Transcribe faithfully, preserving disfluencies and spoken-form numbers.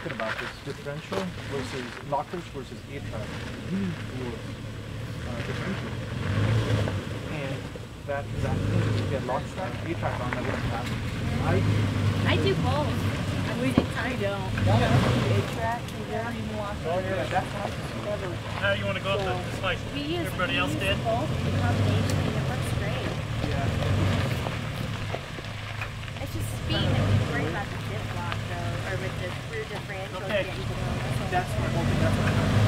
thinking about this differential versus lockers versus A-track. Leaning towards uh, differential. And that that thing, if you get lock track, A-track on, that wouldn't happen. I I do both. At the same time. I don't. A-track and then you lock. Oh yeah, that's what never. How do you want to go up there? Just like We use, everybody we else use did? both in combination and it works great. Yeah. It's just speed that we worry about the dip lock though, or with the rear differential. Okay. Getting below. That's my whole thing. That's what I'm